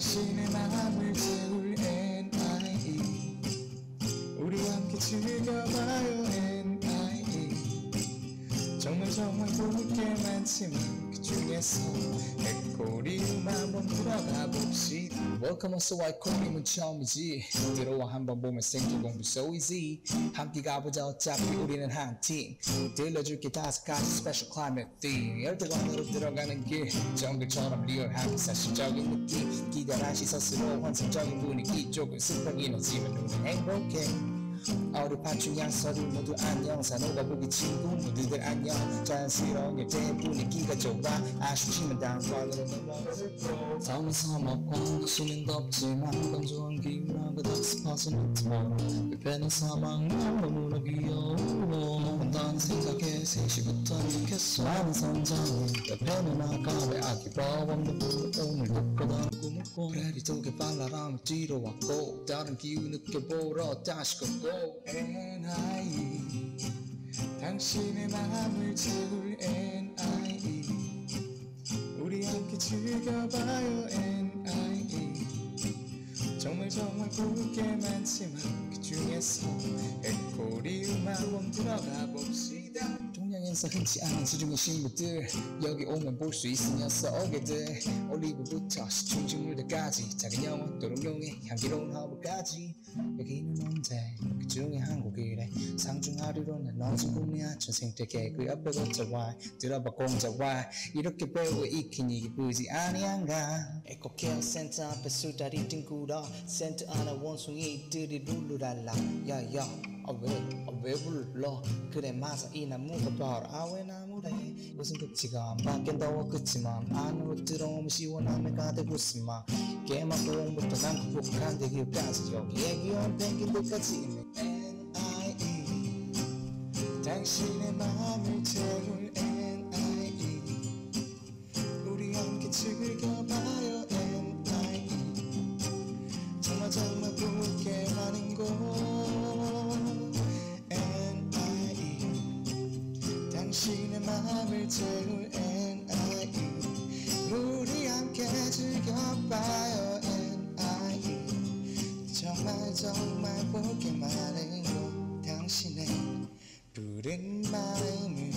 당신의 마음을 채울 NIE 우리와 함께 즐겨봐요 NIE 정말 볼 게 많지만 그 중에서 에코리움 한번 들어가 봅시다. Welcome also 에코리움은 처음이지 들어와 한번 보면 생태 공부 so easy 함께 가보자 어차피 우리는 한 팀 들려줄게 5가지 special climate theme 열대관으로 들어가는 길 정글처럼 리얼하고 사실적인 느낌 기다란 시선으로 환상적인 분위기 조금 슬프긴 하지만 우린 행복해 어리 파충 양서류 모두 안녕 산호가 보기 친구 모두들 안녕 자연스러운 열대 분위기가 좋아 아쉽지만 다음번으로 넘어가고 섬에서 먹고 시는 덥지만 건조한 기후랑 그닥 습하지는 않지만 옆에는 사막 너무나 귀여워 한다는 생각에 3시부터 느꼈어 나는 선장이 옆에는 아까의 아기 버범도 오늘 듣거든 꿈을 꿔 프레리 독에 발랄함을 뒤로 왔고 다른 기후 느껴보러 다시 걷고 NIE 당신의 마음을 채울 NIE 우리 함께 즐겨봐요 NIE 정말 볼 게 많지만 그 중에서 에코리움 한번 들어가 봅시다. 동양에서 흔치 않은 수중의 식물들 여기 오면 볼 수 있는 녀석 어게들 올리브부터 시충식물들까지 작은 영혼 도롱뇽의 향기로운 허브까지 여기는 언제 그 중에 한 곡이래 상중하류로는 언제 꿈이야 전생태계 그 옆에 붙어와 들어봐 공자와 이렇게 배워 익히니 기쁘지 아니한가 에코케어 센터 앞에 수다리 뒹굴어 센터 안에 원숭이들이 룰루랄라 야야 왜 불러 그래 맞아 이 나무가 바로 아외나무래 무슨 급지가 안 밖엔 더워 그치만 안으로 들어오면 시원함에 가득 웃음아 깨만 보험부터 난 극복한데 기후까지 여기에 귀여운 펭귄들까지 있는 NIE 당신의 마음을 채울 NIE 우리 함께 즐겨봐요 NIE 정말 볼 게 많은 곳 당신의 마음을 채울 NIE 우리 함께 즐겨봐요 NIE 정말 볼 게 많은 곳 당신의 푸른 마음을